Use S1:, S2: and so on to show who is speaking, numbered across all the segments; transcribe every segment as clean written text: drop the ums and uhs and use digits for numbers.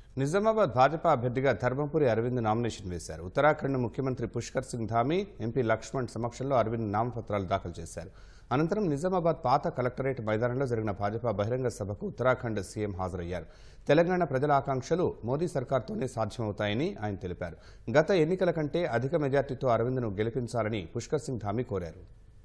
S1: నిజామాబాద్ భాజపా అభ్యర్థిగా ధర్మపురి అరవింద్ నామినేషన్ వేశారు. ఉత్తరాఖండ్ ముఖ్యమంత్రి పుష్కర్ సింగ్ ధామీ, ఎంపీ లక్ష్మణ్ సమక్షంలో అరవింద్ నామపత్రాలు దాఖలు చేశారు. అనంతరం నిజామాబాద్ పాత కలెక్టరేట్ మైదానంలో జరిగిన భాజపా బహిరంగ సభకు ఉత్తరాఖండ్ సీఎం హాజరయ్యారు. తెలంగాణ ప్రజల ఆకాంక్షలు మోదీ సర్కార్తోనే సాధ్యమవుతాయని ఆయన తెలిపారు. గత ఎన్నికల కంటే అధిక మెజార్టీతో అరవింద్ను గెలిపించాలని పుష్కర్ సింగ్ ధామీ కోరారు.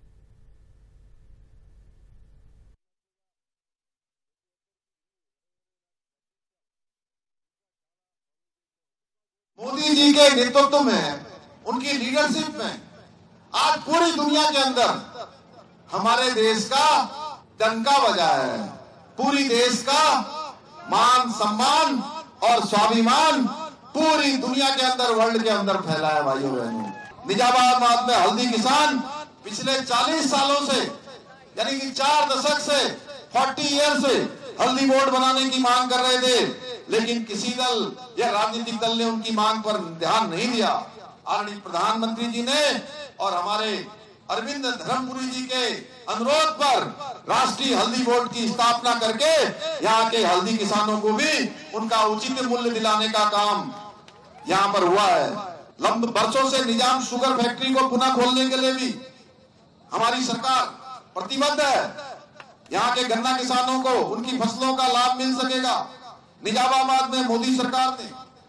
S2: मोदी जी के नेतृत्व में, उनकी लीडरशिप में आज पूरी दुनिया के अंदर हमारे देश का डंका बजा है। पूरी देश का मान सम्मान और स्वाभिमान पूरी दुनिया के अंदर, वर्ल्ड के अंदर फैला है। भाइयों बहनों, निजामाबाद में हल्दी किसान पिछले 40 सालों से, यानी कि 4 दशक से, 40 ईयर से हल्दी बोर्ड बनाने की मांग कर रहे थे, लेकिन किसी दल या राजनीतिक दल ने उनकी मांग पर ध्यान नहीं दिया। आदरणीय प्रधानमंत्री जी ने और हमारे अरविंद धर्मपुरी जी के अनुरोध पर राष्ट्रीय हल्दी बोर्ड की स्थापना करके यहाँ के हल्दी किसानों को भी उनका उचित मूल्य दिलाने का काम यहाँ पर हुआ है। लंबे वर्षों से निजाम शुगर फैक्ट्री को पुनः खोलने के लिए भी हमारी सरकार प्रतिबद्ध है। यहाँ के गन्ना किसानों को उनकी फसलों का लाभ मिल सकेगा। निजामाबाद में मोदी सरकार ने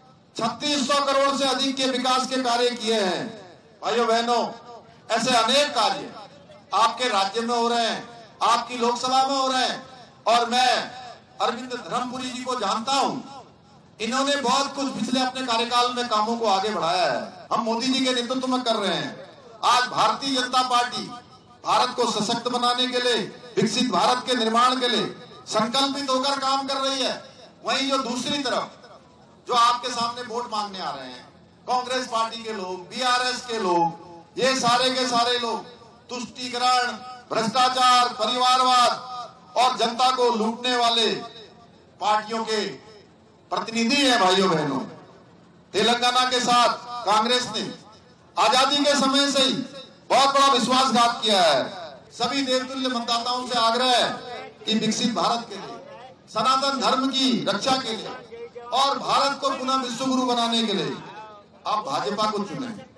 S2: 3600 करोड़ से अधिक के विकास के कार्य किए हैं। भाइयों बहनों, ऐसे अनेक कार्य आपके राज्य में हो रहे हैं, आपकी लोकसभा में हो रहे हैं, और मैं अरविंद धर्मपुरी जी को जानता हूं। इन्होंने बहुत कुछ पिछले अपने कार्यकाल में कामों को आगे बढ़ाया है। हम मोदी जी के नेतृत्व में कर रहे हैं। आज भारतीय जनता पार्टी भारत को सशक्त बनाने के लिए, विकसित भारत के निर्माण के लिए संकल्पित होकर काम कर रही है। वहीं जो दूसरी तरफ जो आपके सामने वोट मांगने आ रहे हैं, कांग्रेस पार्टी के लोग, बीआरएस के लोग, ये सारे के सारे लोग तुष्टीकरण, भ्रष्टाचार, परिवारवाद और जनता को लूटने वाले पार्टियों के प्रतिनिधि हैं। भाइयों बहनों, तेलंगाना के साथ कांग्रेस ने आजादी के समय से ही बहुत बड़ा विश्वासघात किया है। सभी देवतुल्य मतदाताओं से आग्रह है कि विकसित भारत के लिए, सनातन धर्म की रक्षा के लिए और भारत को पुनः विश्व गुरु बनाने के लिए आप भाजपा को चुनें।